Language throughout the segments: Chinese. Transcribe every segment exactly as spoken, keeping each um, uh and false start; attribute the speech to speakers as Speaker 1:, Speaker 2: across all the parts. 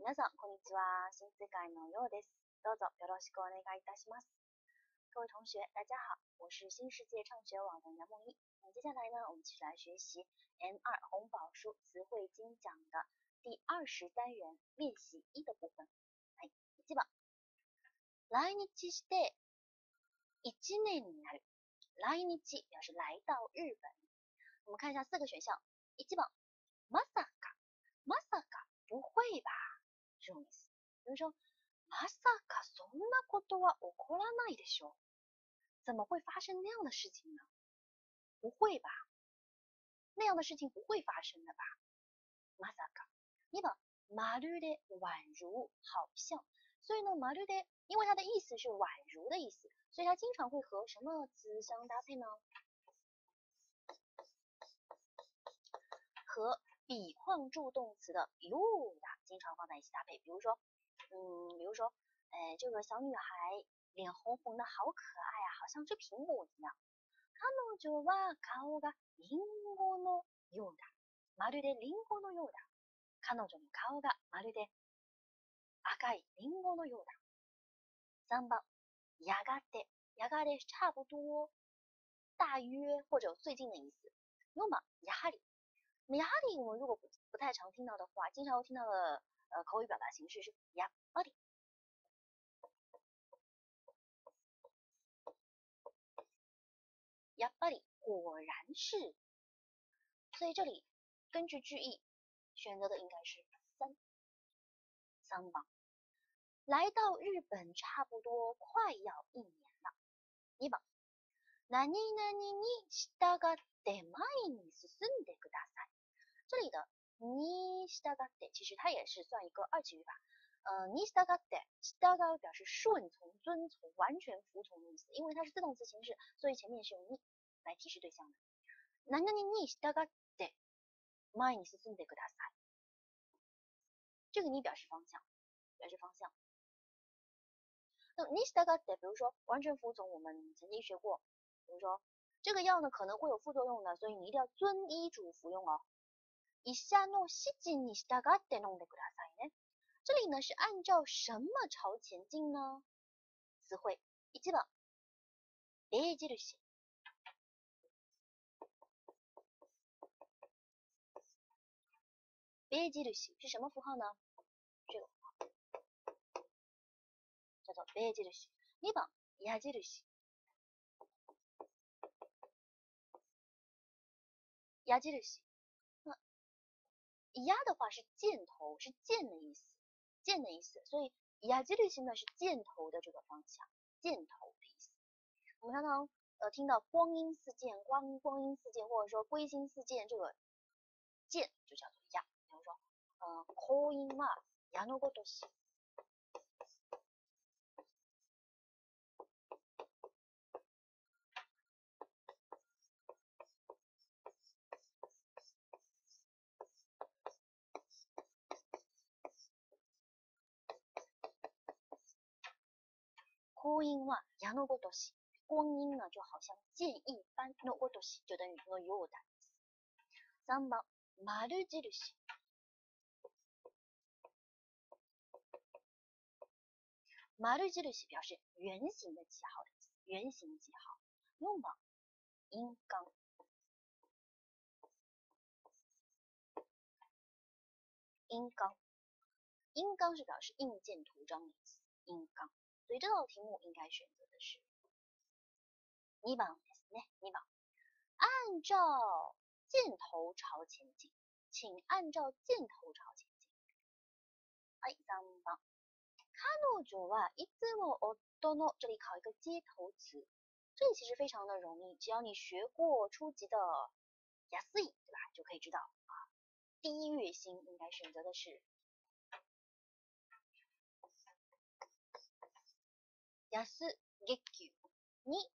Speaker 1: 皆さんこんにちは。新世界のようです。どうぞよろしくお願いいたします。各位同学，大家好，我是新世界畅学网的杨梦一。那接下来呢，我们继续来学习 N 二红宝书词汇精讲的第二十单元练习一的部分。来，一番。来日して一年になる。来日表示来到日本。我们看一下四个选项。一番。まさか、まさか不会吧？这种意思。比如说。まさかそんなことは起こらないでしょう。怎么会发生那样的事情呢？不会吧？那样的事情不会发生的吧？まさか。二番、まるで宛如好像。所以呢，まるで因为它的意思是宛如的意思，所以它经常会和什么词相搭配呢？和比况助动词的ようだ经常放在一起搭配。比如说，嗯，比如说。哎，这个小女孩脸红红的，好可爱啊，好像只苹果一样。彼女は顔がリンゴのようだ。まるでリンゴのようだ。彼女の顔がまるで赤いリンゴのようだ。三番、やがて、やがて差不多、大約或者最近的意思。四番、やはり。那么やはり我们如果不不太常听到的话，经常会听到的呃口语表达形式是やっぱり。やっぱり果然是，所以这里根据句意选择的应该是三。三番。来到日本差不多快要一年了。二番。何々に従って前に進んでください。这里的に従って其实它也是算一个二级语法。呃，に従って従う表示顺从、遵从、完全服从的意思，因为它是自动词形式，所以前面是用に来提示对象的。何々に従って前に進んでください。这个に表示方向，表示方向。那么に従って，比如说完全服从，我们曾经学过，比如说这个药呢可能会有副作用的，所以你一定要遵医嘱服用哦。医者の指示に従って飲んでくださいね。这里呢是按照什么朝前进呢？词汇一番。目印。目印是什么符号呢？这个符号叫做目印。二番、矢印。矢印。那矢的话是箭头，是箭的意思，箭的意思，所以矢印呢是箭头的这个方向，箭头的意思。我们常常呃听到光阴似箭，光光阴似箭，或者说归心似箭，这个箭就叫做矢。比如说，呃，婚姻は矢のごとし。婚姻は矢のごとし。光阴呢就好像箭一般，のごとし就等于のようだ。三番、丸印。丸印表示圆形的记号的意思，圆形记号。四番、印鑑。印鑑，印鑑是表示印鉴图章的意思，印鑑。所以这道题目应该选择的是二番ですね。二番。按照箭头朝前进，请按照箭头朝前进。はい、三番。彼女はいつも夫の，这里考一个接头词，这里其实非常的容易，只要你学过初级的安い，对吧，就可以知道啊。低月薪应该选择的是安月給に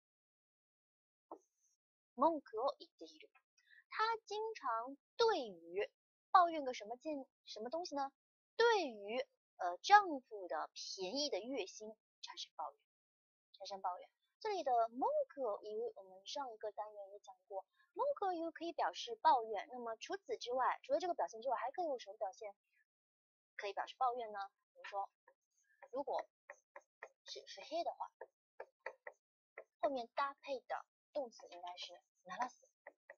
Speaker 1: 文句を言っている。他经常对于抱怨个什么件什么东西呢？对于呃丈夫的便宜的月薪产生抱怨，产生抱怨。这里的文句を言う，我们上一个单元也讲过，文句を言う可以表示抱怨。那么除此之外，除了这个表现之外，还可以有什么表现？ 可以表示抱怨呢？比如说，如果是是黑的话，后面搭配的动词应该是鳴らす。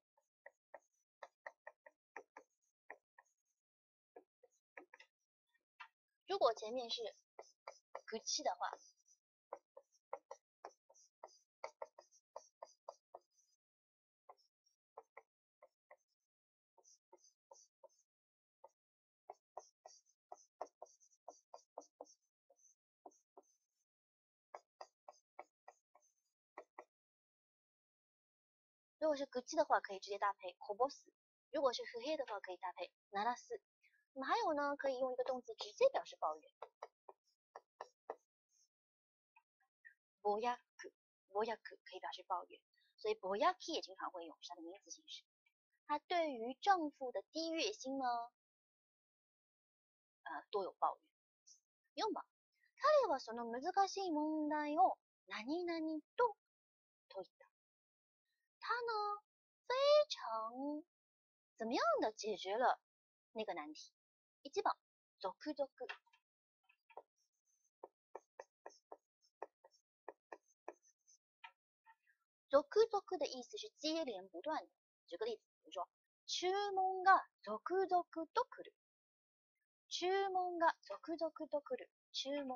Speaker 1: 如果前面是口的话，如果是口的话，可以直接搭配こぼす；如果是黑的话，可以搭配鳴らす。那么还有呢，可以用一个动词直接表示抱怨。ぼやく，ぼやく可以表示抱怨，所以ぼやき也经常会用，是它的名词形式。她对于丈夫的低月薪呢，呃，多有抱怨。四番、彼はその難しい問題を何々と解いた。他呢，非常怎么样的解决了那个难题。一番、続々。続々的意思是接连不断的。举个例子，比如说，注文が続々と来る。注文が続々と来る。注文。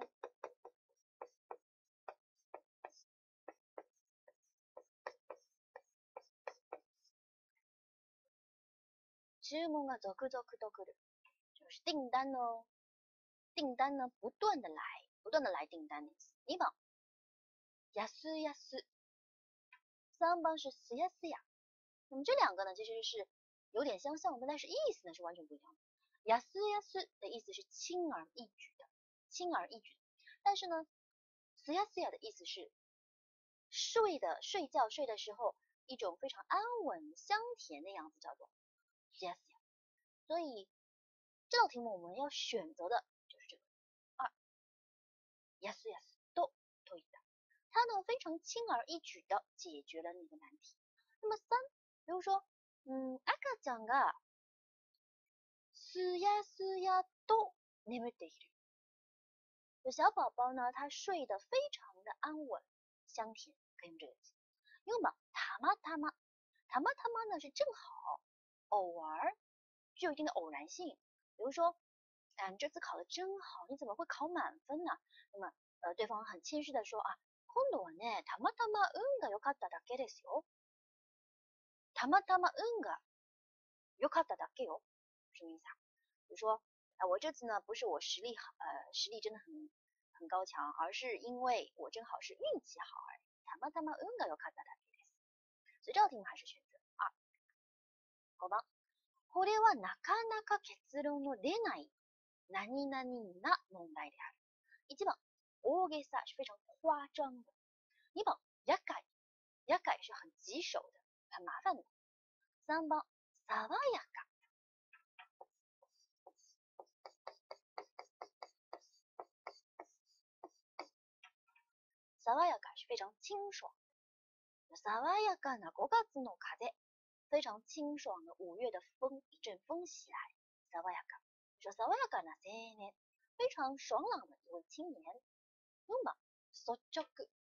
Speaker 1: 注文が続々と来る，就是订单呢，订单呢不断的来，不断的来订单的意思。二番、安安。三番是すやすや。那么这两个呢，其实是有点相像的，但是意思呢是完全不一样的。安安的意思是轻而易举的，轻而易举的。但是呢，すやすや的意思是睡的睡觉睡的时候一种非常安稳香甜的样子，叫做すやすや。所以这道题目我们要选择的就是这个二。安安と解いた。它呢非常轻而易举的解决了那个难题。那么三，比如说，嗯，赤ちゃんがすやすやと眠っている。有小宝宝呢，他睡得非常的安稳香甜，可以用这个词。四番、たまたま。たまたま呢是正好、偶尔，具有一定的偶然性。比如说，哎，你这次考得真好，你怎么会考满分呢？那么，呃，对方很谦虚的说啊，今度はね、たまたま運が良かっただけですよ。たまたま運が良かっただけよ，什么意思啊？比如说，啊，我这次呢不是我实力好，呃，实力真的很很高强，而是因为我正好是运气好而已。たまたま運が良かっただけです。所以这道题目还是选择二。五番、これはなかなか結論の出ない何々な問題である。一番、大げさ是非常夸张的。二番、厄介，厄介是很棘手的，很麻烦的。三番、爽やか。爽やか是非常清爽。爽やかな五月の風，非常清爽的五月的风，一阵风袭来。爽やか。说爽やかな青年，非常爽朗的一位青年。四番、率直。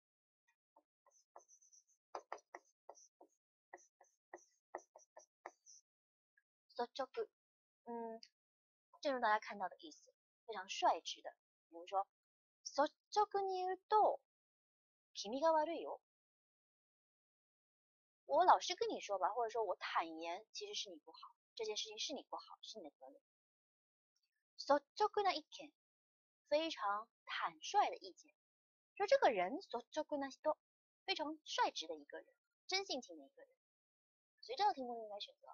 Speaker 1: 率直，嗯，正如大家看到的意思，非常率直的。比如说，率直に言うと、君が悪いよ。我老实跟你说吧，或者说我坦言，其实是你不好，这件事情是你不好，是你的责任。率直な意見，非常坦率的意见。说这个人率直な人，非常率直的一个人，真性情的一个人。所以这道题目应该选择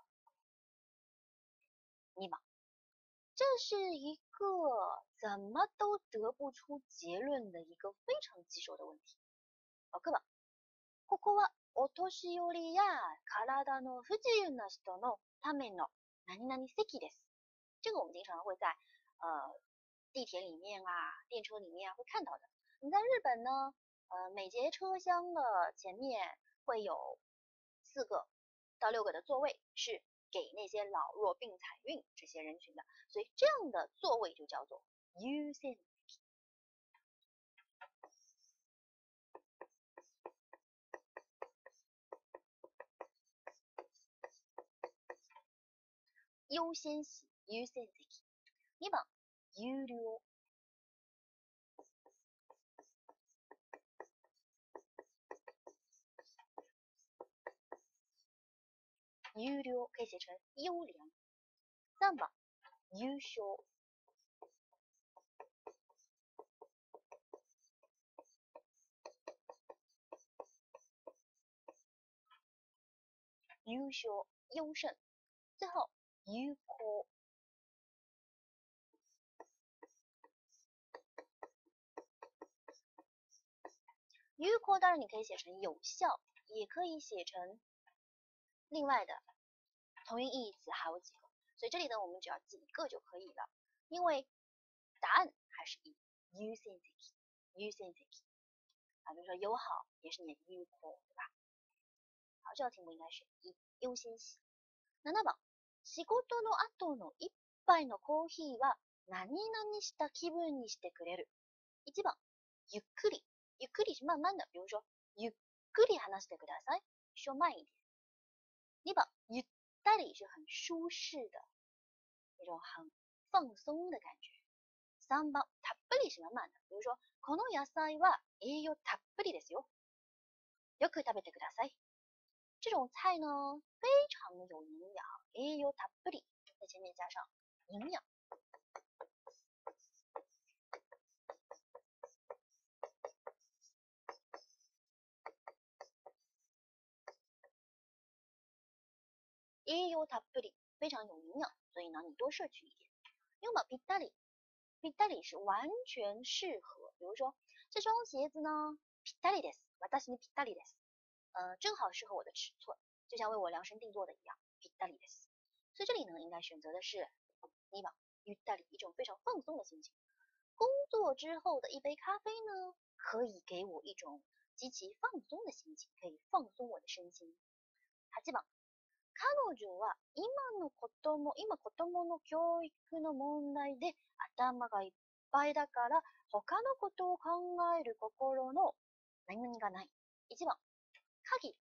Speaker 1: 二番。这是一个怎么都得不出结论的一个非常棘手的问题。六番。ここはお年寄りや体の不自由な人のための何々席です。这个我们经常会在呃地铁里面啊、电车里面啊会看到的。你在日本呢，呃每节车厢的前面会有四个到六个的座位，是给那些老弱病残孕这些人群的，所以这样的座位就叫做优先席。優先席、優先席。にばん、有料。有料可以写成优良。三番、優勝。優勝、優勝。最后，有効。有効当然你可以写成有效，也可以写成另外的同音异义词还有几个，所以这里呢我们只要记一个就可以了，因为答案还是以優先席、優先席啊，比如说友好也是念有効，对吧？好，这道题目应该是一優先席。七番、仕事の後の一杯のコーヒーは何々した気分にしてくれる。一番、ゆっくり。ゆっくり是慢慢的，比如说ゆっくり話してください，说慢一点。二番、ゆったり是很舒适的，那种很放松的感觉。三番、たっぷり是满满的，比如说この野菜は栄養たっぷりですよ，よく食べてください。这种菜呢非常的有营养，栄養たっぷり在前面加上营养。栄養たっぷり非常有营养，所以呢你多摄取一点。四番、ぴったり。ぴったり是完全适合，比如说这双鞋子呢ぴったりです。私にぴったりです。呃，正好适合我的尺寸，就像为我量身定做的一样。ぴったりです。所以这里呢应该选择的是二番、ゆったり，一种非常放松的心情。工作之后的一杯咖啡呢，可以给我一种极其放松的心情，可以放松我的身心。八番、彼女は今の子供、今子供の教育の問題で頭がいっぱいだから他のことを考える心の何々がない。一番、限り。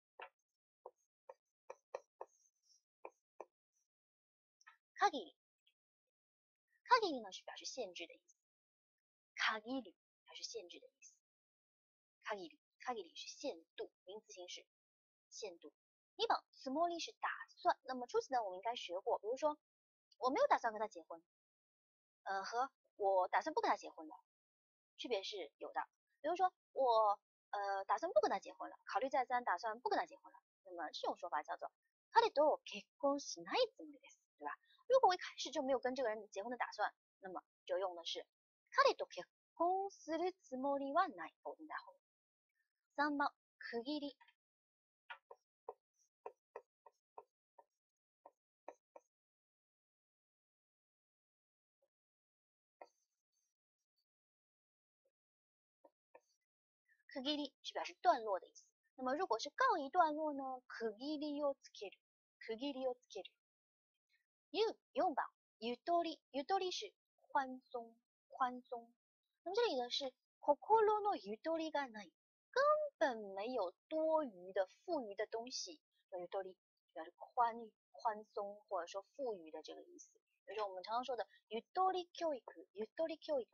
Speaker 1: 限り。限り呢是表示限制的意思。限り表示限制的意思。限り、限り是限度，名词形式，限度。二番、つもり是打算。那么初级呢我们应该学过，比如说我没有打算跟他结婚，呃和我打算不跟他结婚了，区别是有的。比如说我呃打算不跟他结婚了，考虑再三，打算不跟他结婚了，那么这种说法叫做彼と結婚しないつもりです，对吧？如果我一开始就没有跟这个人结婚的打算，那么就用的是彼と結婚するつもりはない，否定在后面。三番、区切り。区切り是表示段落的意思。那么如果是告一段落呢？区切りをつける。区切りをつける。四、四番、ゆとり。ゆとり是宽松，宽松。那么这里呢是心のゆとりがない，根本没有多余的、富余的东西。ゆとり表示宽宽松或者说富余的这个意思。比如说我们常常说的ゆとり教育，ゆとり教育。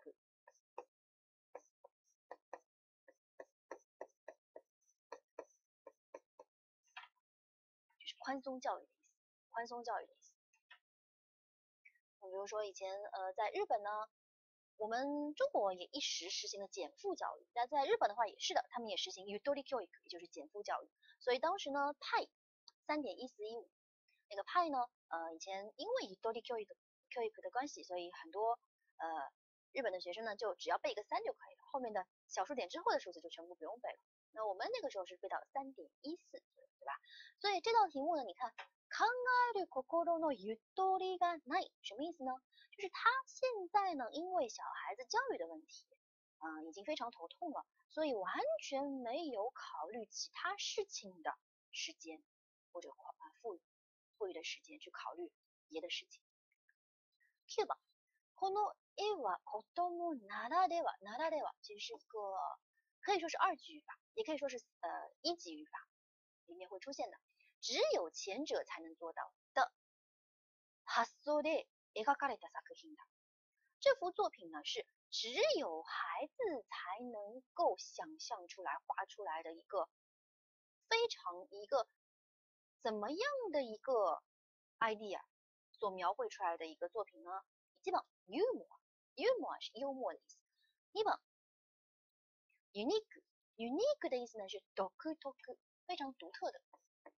Speaker 1: 宽松教育的意思，宽松教育的意思。比如说以前呃在日本呢，我们中国也一时实行了减负教育，那在日本的话也是的，他们也实行ゆとり教育，也就是减负教育。所以当时呢派三点一四一五那个派呢，呃以前因为ゆとり教育的教育的关系，所以很多呃日本的学生呢就只要背个三就可以了，后面的小数点之后的数字就全部不用背了。那我们那个时候是背到三点一四，对吧？所以这道题目呢，你看考える心のゆとりがない，什么意思呢？就是他现在呢，因为小孩子教育的问题，啊、呃，已经非常头痛了，所以完全没有考虑其他事情的时间或者富裕。 富裕的时间去考虑别的事情。きゅうばん、この絵は子供ならでは、ならでは其实是个可以说是二级语法，也可以说是呃一级语法里面会出现的，只有前者才能做到的発想で描かれた作品だ。这幅作品呢是只有孩子才能够想象出来、画出来的一个非常一个怎么样的一个 idea 所描绘出来的一个作品呢？一番ユーモア、ユーモア是幽默的意思。二番ユニーク、ユニーク的意思呢是独特、非常独特的。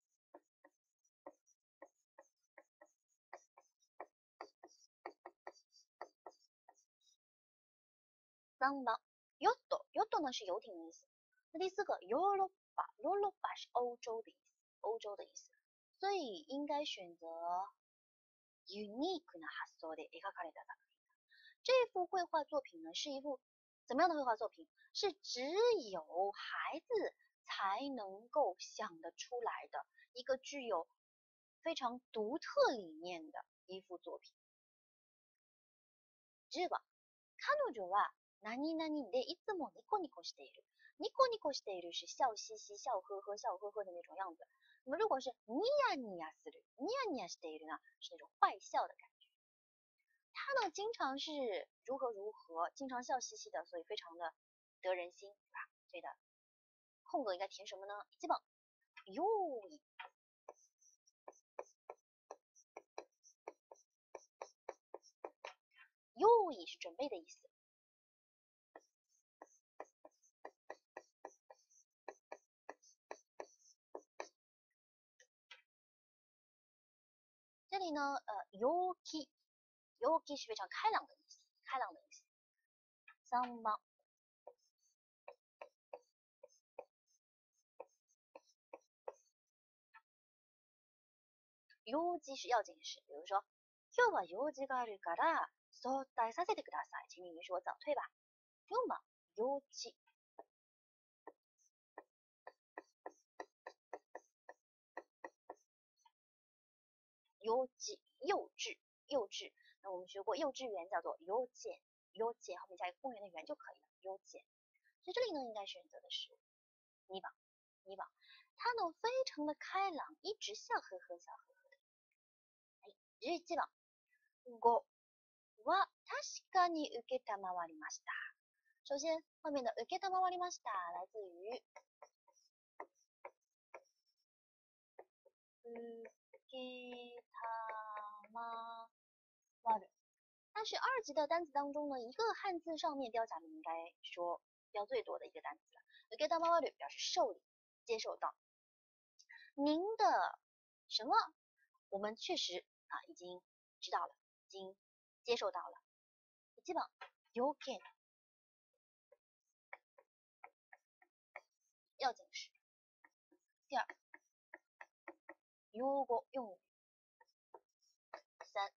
Speaker 1: 三番ヨット、ヨット呢是游艇的意思。那第四个ヨーロッパ、ヨーロッパ是欧洲的意思，欧洲的意思。所以应该选择ユニークな発想で描かれた作品。这幅绘画作品呢是一幅怎么样的绘画作品？是只有孩子才能够想得出来的一个具有非常独特理念的一幅作品。じゅうばん、彼女は何々でいつもニコニコしている。ニコニコしている是笑嘻嘻、笑呵呵、笑呵呵的那种样子。那么如果是ニヤニヤする、ニヤニヤしている呢，是那种坏笑的感觉。他呢，经常是如何如何，经常笑嘻嘻的，所以非常的得人心，对吧？对的。空格应该填什么呢？一番用意。用意是准备的意思。这里呢，呃，陽気，陽気是非常开朗的意思，开朗的意思。三番用事是要紧事，比如说今日は用事があるから早退させてください，请你允许我早退吧。四番用事。幼稚、幼稚、幼稚。那我们学过幼稚园叫做幼稚，幼稚后面加一个公园的园就可以了，幼稚。所以这里呢，应该选择的是二番，二番。他呢非常的开朗，一直笑呵呵、笑呵呵的。はい、十一番。五は確かに受けたまわりました。首先，后面的受けたまわりました来自于受けたまわる。它是二级的单词当中呢，一个汉字上面标假名应该说标最多的一个单词了。受けたまわる表示受理、接受到。您的什么？我们确实啊已经知道了，已经接受到了。一番要件，要紧事。第二，用語用语。三，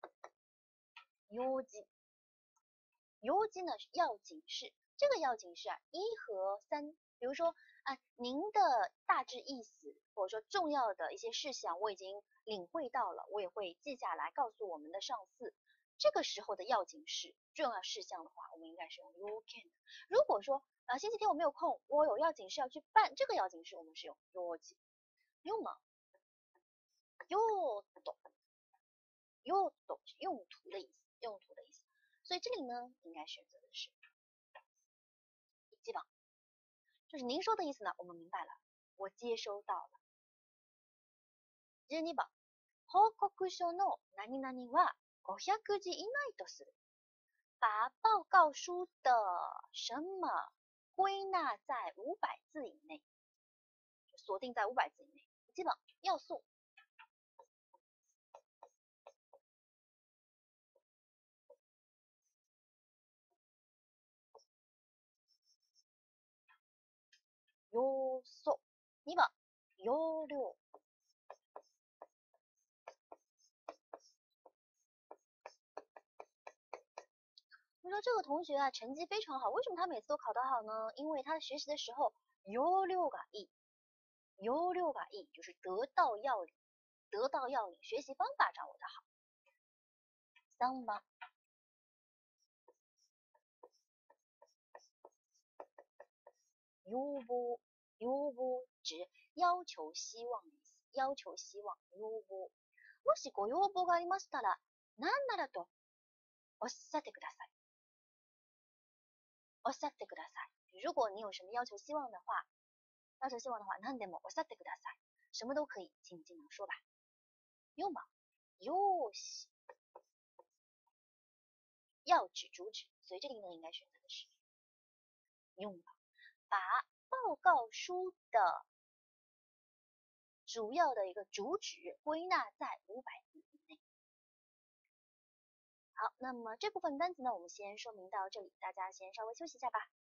Speaker 1: 要紧，要紧呢是要紧事，这个要紧事啊，一和三，比如说啊，您的大致意思或者说重要的一些事项，我已经领会到了，我也会记下来，告诉我们的上司。这个时候的要紧事、重要事项的话，我们应该是用要件的。如果说啊，星期天我没有空，我有要紧事要去办，这个要紧事我们是用要紧。用吗？用懂，用懂是用途的意思，用途的意思。所以这里呢，应该选择的是一番，就是您说的意思呢，我们明白了，我接收到了。十二番、報告書の何々は五百字以内とする。把报告书的什么归纳在五百字以内，锁定在五百字以内。一番要素。要素。二番要領。你说这个同学啊，成绩非常好，为什么他每次都考得好呢？因为他学習的时候要領がいい，要領がいい就是得到要领， 得到要领，学习方法掌握的好。三番要望，要望指要求、希望的意思。要求、希望、要望。もしご要望がありましたら、何ならとおっしゃってください。おっしゃってください。如果你有什么要求、希望的话，要求、希望的话，何でもおっしゃってください。什么都可以，请尽量说吧。四番、よし。要指主旨，所以这里呢应该选择的是四番。把报告书的主要的一个主旨归纳在五百字以内。好，那么这部分单词呢，我们先说明到这里，大家先稍微休息一下吧。